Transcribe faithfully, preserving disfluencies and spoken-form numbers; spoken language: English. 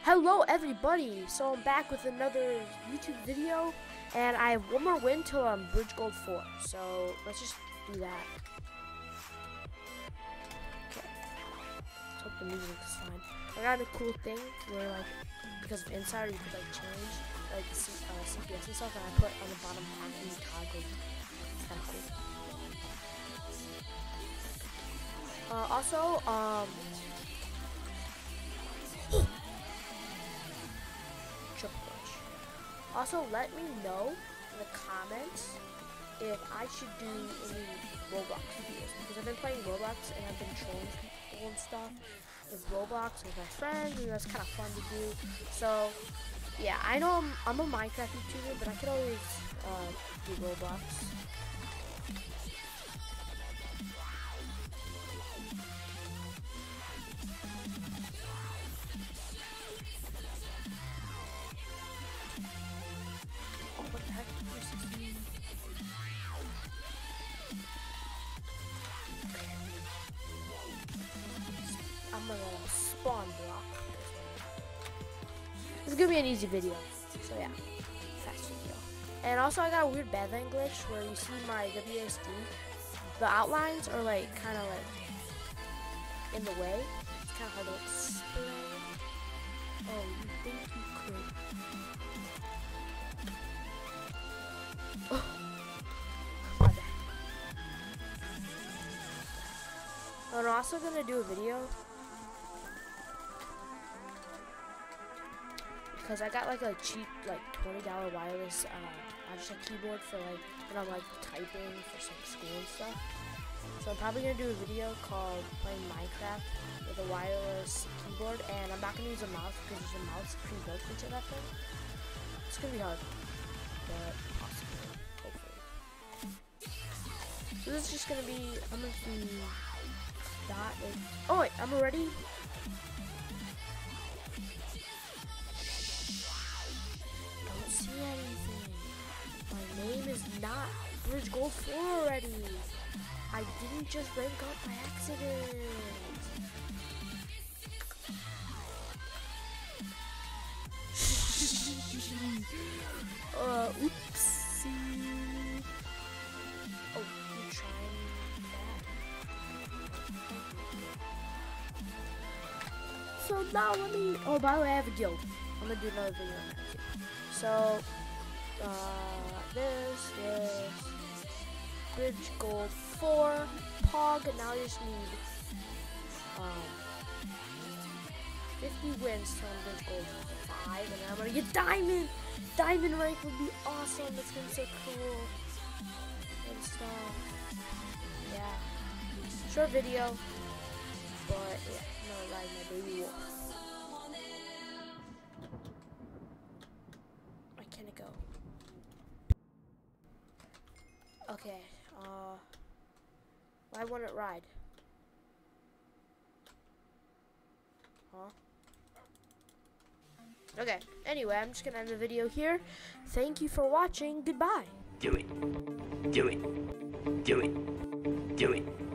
Hello everybody, so I'm back with another YouTube video, and I have one more win till I'm Bridge Gold four, so let's just do that. Okay, let's hope the music is fine. I got a cool thing where, like, because of Insider, you could like change like the C uh, C P S and stuff, and I put on the bottom hacking toggle. It's kind of cool. Uh, also, um, triple push. Also, let me know in the comments if I should do any Roblox videos, because I've been playing Roblox and I've been trolling people and stuff with Roblox with my friends, and that's kind of fun to do. So, yeah, I know I'm, I'm a Minecraft YouTuber, but I could always uh, do Roblox. What the heck? I'm gonna spawn block. This is gonna be an easy video. So yeah, fast video. And also I got a weird Badland glitch where you see my W S D. The outlines are like kind of like in the way. It's kind of hard to explain. Oh, you think you could? Oh, my bad. I'm also gonna do a video because I got like a cheap like twenty dollar wireless uh, Logitech keyboard for like when I'm like typing for some school and stuff. So I'm probably gonna do a video called playing Minecraft with a wireless keyboard, and I'm not gonna use a mouse because there's a mouse pre-built into that thing. It's gonna be hard, but possible, hopefully. So this is just gonna be, I'm gonna do that. And, oh wait, I'm ready. Don't see anything. My name is not Bridge Gold four already. I didn't just rank up by accident. uh, oopsie. Oh, you're trying that. So now let me, oh, by the way, I have a guild. I'm gonna do another video on that too. So, uh, this is Bridge Gold four, Pog, and now I just need, um, fifty wins to Bridge Gold five, and then I'm gonna get Diamond! Diamond rank would be awesome, that's gonna be so cool. And stuff. Yeah. Short video, but yeah, no, like my baby wolf. Why can't it go? Okay, uh, why won't it ride? Huh? Okay, anyway, I'm just gonna end the video here. Thank you for watching. Goodbye. Do it. Do it. Do it. Do it.